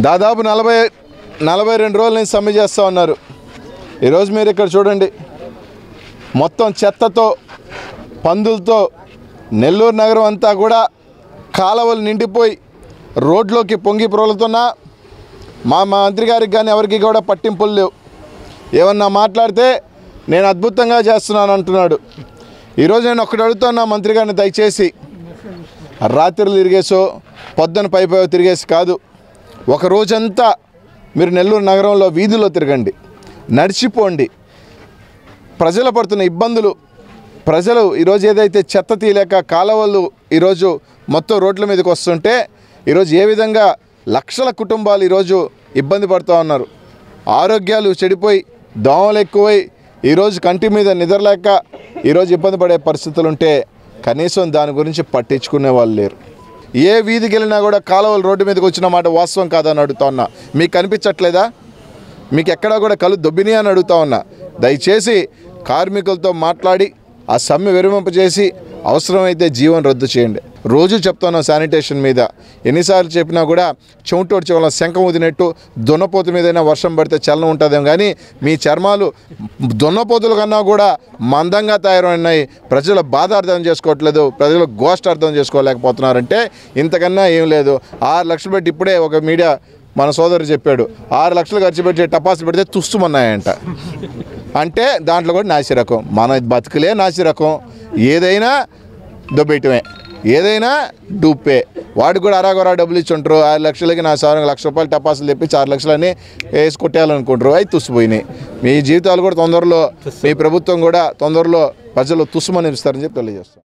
దాదాపు 42 రోజుల నుంచి సమ్మె చేస్తూ ఉన్నారు. ఈరోజు మీరు ఇక్కడ చూడండి, మొత్తం చెత్తతో పందులతో నెల్లూరు నగరం అంతా కూడా కాలువలు నిండిపోయి రోడ్లోకి పొంగి పొరలుతున్నా మా మంత్రి గారికి కానీ ఎవరికి కూడా పట్టింపులు లేవు. ఏమన్నా మాట్లాడితే నేను అద్భుతంగా చేస్తున్నాను అంటున్నాడు. ఈరోజు నేను ఒక్కటి అడుగుతున్నా మంత్రి గారిని, దయచేసి రాత్రులు తిరిగేసో పొద్దున పైపో తిరిగేసి కాదు, ఒక రోజంతా మీరు నెల్లూరు నగరంలో వీధుల్లో తిరగండి, నడిచిపోండి. ప్రజలు పడుతున్న ఇబ్బందులు, ప్రజలు ఈరోజు ఏదైతే చెత్త తీయలేక కాలువలు ఈరోజు మొత్తం రోడ్ల మీదకి వస్తుంటే ఈరోజు ఏ విధంగా లక్షల కుటుంబాలు ఈరోజు ఇబ్బంది పడుతూ ఉన్నారు. ఆరోగ్యాలు చెడిపోయి దోమలు ఎక్కువై ఈరోజు కంటి మీద నిద్రలేక ఈరోజు ఇబ్బంది పడే పరిస్థితులు ఉంటే కనీసం దాని గురించి పట్టించుకునే వాళ్ళు లేరు. ఏ వీధికి వెళ్ళినా కూడా కాలువలు రోడ్డు మీదకి వచ్చిన మాట వాస్తవం కాదని అడుగుతా ఉన్నా. మీకు కనిపించట్లేదా? మీకు ఎక్కడా కూడా కళ్ళు దొబ్బిని అని అడుగుతా ఉన్నా. దయచేసి కార్మికులతో మాట్లాడి ఆ సమ్మె విరమింపజేసి అవసరమైతే జీవన రద్దు చేయండి. రోజు చెప్తున్నాం శానిటేషన్ మీద, ఎన్నిసార్లు చెప్పినా కూడా చెమటోడు చివరి శంఖం ఊదినట్టు దున్నపోతు మీదైనా వర్షం పడితే చలనం ఉంటుందేమో, కానీ మీ చర్మాలు దున్నపోతుల కన్నా కూడా మందంగా తయారైనాయి. ప్రజల బాధ అర్థం చేసుకోవట్లేదు, ప్రజలు గోష్ఠ అర్థం చేసుకోలేకపోతున్నారంటే ఇంతకన్నా ఏం లేదు. 6 లక్షలు పెట్టి ఇప్పుడే ఒక మీడియా మన సోదరు చెప్పాడు, 6 లక్షలు ఖర్చు పెట్టి టపాసులు పెడితే తుస్తుమన్నాయంట. అంటే దాంట్లో కూడా నాసిరకం. మన బతుకులే నాసిరకం. ఏదైనా దొబ్బేయటమే, ఏదైనా డూపే. వాడికి కూడా అరాగొరా డబ్బులు ఇచ్చి ఉంటారు. 6 లక్షలకి నా సార్ ₹1,00,000 టపాసులు తెప్పించి 6 లక్షలని వేసి కొట్టేయాలనుకుంటారు. అవి తుసిపోయినాయి. మీ జీవితాలు కూడా తొందరలో, మీ ప్రభుత్వం కూడా తొందరలో ప్రజలు తుస్సుమని ఇస్తారని చెప్పి తెలియజేస్తాం.